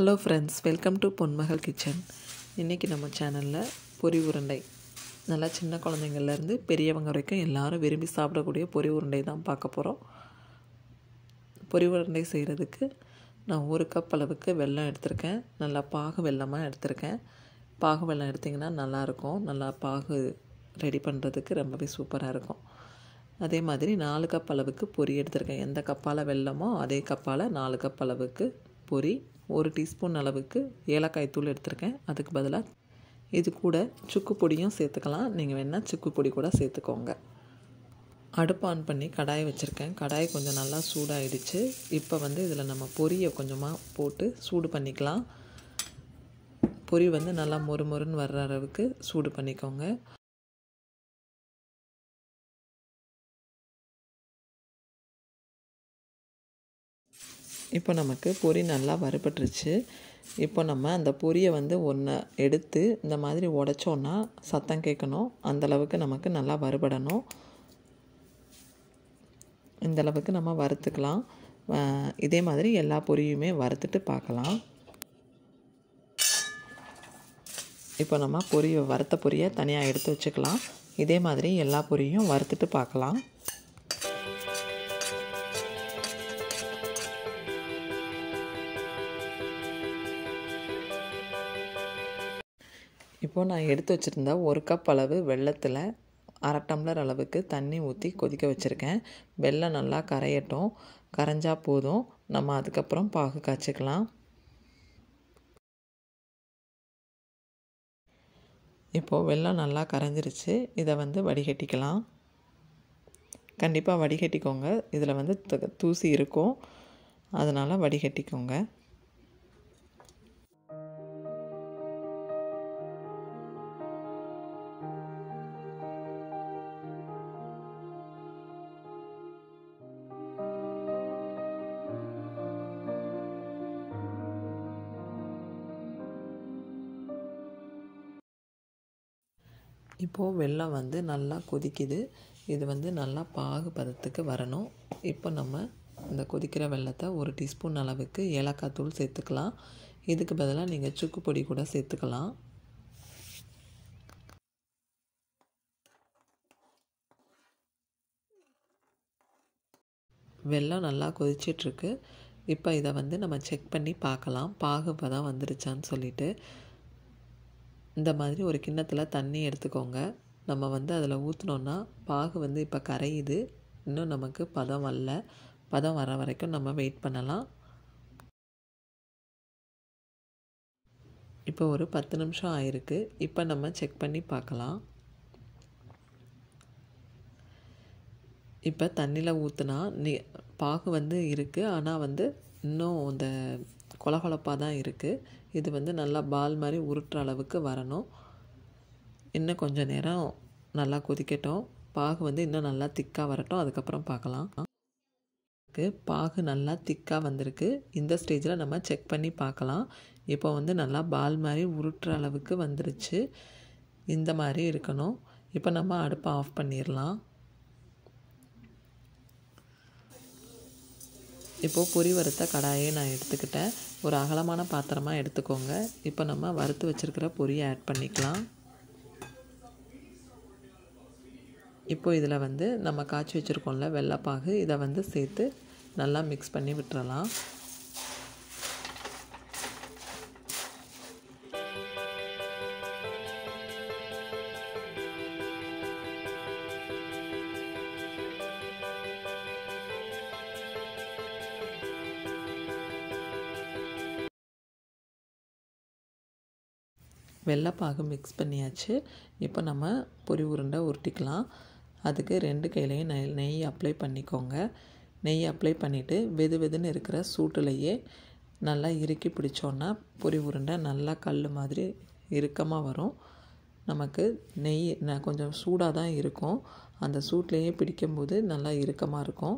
Hello friends, welcome to Ponmagal kitchen. இன்றைக்கி நம்ம சேனலில் பொரி உருண்டை, நல்லா சின்ன குழந்தைங்கள்லேருந்து பெரியவங்க வரைக்கும் எல்லோரும் விரும்பி சாப்பிடக்கூடிய பொரி உருண்டை தான் பார்க்க போகிறோம். பொரி உருண்டை செய்கிறதுக்கு நான் 1 கப் அளவுக்கு வெல்லம் எடுத்திருக்கேன். நல்லா பாகு வெல்லமாக எடுத்திருக்கேன். பாகு வெல்லம் எடுத்திங்கன்னா நல்லாயிருக்கும். நல்லா பாகு ரெடி பண்ணுறதுக்கு ரொம்பவே சூப்பராக இருக்கும். அதே மாதிரி 4 கப் அளவுக்கு பொரி எடுத்திருக்கேன். எந்த கப்பால் வெல்லமோ அதே கப்பால் 4 கப் அளவுக்கு பொரி, 1 டீஸ்பூன் அளவுக்கு ஏலக்காய் தூள் எடுத்திருக்கேன். அதுக்கு பதிலாக இது கூட சுக்கு பொடியும் சேர்த்துக்கலாம். நீங்கள் வேணால் சுக்கு பொடி கூட சேர்த்துக்கோங்க. அடுப்பு ஆன் பண்ணி கடாயை வச்சுருக்கேன். கடாய் கொஞ்சம் நல்லா சூடாகிடுச்சு. இப்போ இதில் நம்ம பொரியை கொஞ்சமாக போட்டு சூடு பண்ணிக்கலாம். பொரி நல்லா மொறுமொறுன்னு வர்ற அளவுக்கு சூடு பண்ணிக்கோங்க. இப்போ நமக்கு பொரி நல்லா வறுபட்டுருச்சு. இப்போ நம்ம அந்த பொரியை ஒன்று எடுத்து இந்த மாதிரி உடைச்சோன்னா சத்தம் கேட்கணும். அந்தளவுக்கு நமக்கு நல்லா வறுபடணும். இந்தளவுக்கு நம்ம வறுத்துக்கலாம். இதே மாதிரி எல்லா பொரியுமே வறுத்துட்டு பார்க்கலாம். இப்போ நம்ம வறுத்த பொரியை தனியாக எடுத்து வச்சுக்கலாம். இதே மாதிரி எல்லா பொரியும் வறுத்துட்டு பார்க்கலாம். இப்போது நான் எடுத்து வச்சுருந்த 1 கப் அளவு வெல்லத்தில் 1/2 டம்ளர் அளவுக்கு தண்ணி ஊற்றி கொதிக்க வச்சுருக்கேன். வெல்லம் நல்லா கரையட்டும். கரைஞ்சா போதும். நம்ம அதுக்கப்புறம் பாகு காய்ச்சிக்கலாம். இப்போது வெல்லம் நல்லா கரைஞ்சிருச்சு. இதை வடிகட்டிக்கலாம். கண்டிப்பாக வடிகட்டிக்கோங்க. இதில் தூசி இருக்கும், அதனால் வடிகட்டிக்கோங்க. இப்போது வெல்லம் நல்லா கொதிக்குது. இது நல்லா பாகு பதத்துக்கு வரணும். இப்போ நம்ம இந்த கொதிக்கிற வெல்லத்தை 1 டீஸ்பூன் அளவுக்கு ஏலக்காய் தூள் சேர்த்துக்கலாம். இதுக்கு பதிலாக நீங்கள் சுக்கு பொடி கூட சேர்த்துக்கலாம். வெல்லம் நல்லா கொதிச்சிட்ருக்கு. இப்போ இதை நம்ம செக் பண்ணி பார்க்கலாம். பாகு பதம் வந்துருச்சான்னு சொல்லிட்டு. இந்த மாதிரி ஒரு கிண்ணத்தில் தண்ணி எடுத்துக்கோங்க. நம்ம அதில் ஊற்றினோன்னா பாகு இப்போ கரையுது. இன்னும் நமக்கு பதம் வரல. பதம் வர வரைக்கும் நம்ம வெயிட் பண்ணலாம். இப்போ ஒரு 10 நிமிஷம் ஆயிருக்கு. இப்போ நம்ம செக் பண்ணி பார்க்கலாம். இப்போ தண்ணியில் ஊற்றினா பாகு இருக்குது. ஆனால் இன்னும் இந்த கொலகொலப்பாக தான் இருக்குது. இது நல்லா பால் மாதிரி உருட்டுற அளவுக்கு வரணும். இன்னும் கொஞ்சம் நேரம் நல்லா கொதிக்கட்டும். பாகு இன்னும் நல்லா திக்காக வரட்டும். அதுக்கப்புறம் பார்க்கலாம். பாகு நல்லா திக்காக வந்திருக்கு. இந்த ஸ்டேஜில் நம்ம செக் பண்ணி பார்க்கலாம். இப்போ நல்லா பால் மாதிரி உருட்டுற அளவுக்கு வந்துருச்சு. இந்த மாதிரி இருக்கணும். இப்போ நம்ம அடுப்பை ஆஃப் பண்ணிடலாம். இப்போது பொரி வறுத்த கடாயை நான் எடுத்துக்கிட்டேன். ஒரு அகலமான பாத்திரமாக எடுத்துக்கோங்க. இப்போ நம்ம வறுத்து வச்சுருக்கிற பொரியை ஆட் பண்ணிக்கலாம். இப்போது இதில் நம்ம காய்ச்சி வச்சுருக்கோம்ல வெள்ளைப்பாகு, இதை சேர்த்து நல்லா மிக்ஸ் பண்ணி விட்டுறலாம். வெள்ளைப்பாகு மிக்ஸ் பண்ணியாச்சு. இப்போ நம்ம பொரி உருண்டை உருட்டிக்கலாம். அதுக்கு 2 கையிலையும் நெய் அப்ளை பண்ணிக்கோங்க. நெய் அப்ளை பண்ணிவிட்டு வெது வெதுன்னு இருக்கிற சூட்டுலையே நல்லா இறுக்கி பிடிச்சோன்னா பொரி உருண்டை நல்லா கல் மாதிரி இறுக்கமாக வரும். நமக்கு நெய் கொஞ்சம் சூடாக தான் இருக்கும். அந்த சூட்லேயே பிடிக்கும்போது நல்லா இறுக்கமாக இருக்கும்.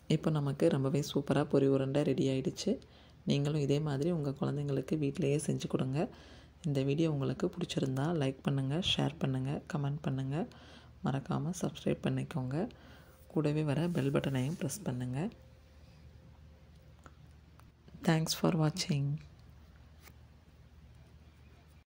இப்போ நமக்கு ரொம்பவே சூப்பராக பொரி உருண்டை ரெடி ஆகிடுச்சு. நீங்களும் இதே மாதிரி உங்கள் குழந்தைங்களுக்கு வீட்டிலையே செஞ்சு கொடுங்க. இந்த வீடியோ உங்களுக்கு பிடிச்சிருந்தா லைக் பண்ணுங்கள், ஷேர் பண்ணுங்கள், கமெண்ட் பண்ணுங்கள். மறக்காமல் சப்ஸ்கிரைப் பண்ணிக்கோங்க. கூடவே வர பெல் பட்டனையும் ப்ரெஸ் பண்ணுங்கள். தேங்க்ஸ் ஃபார் வாட்சிங்.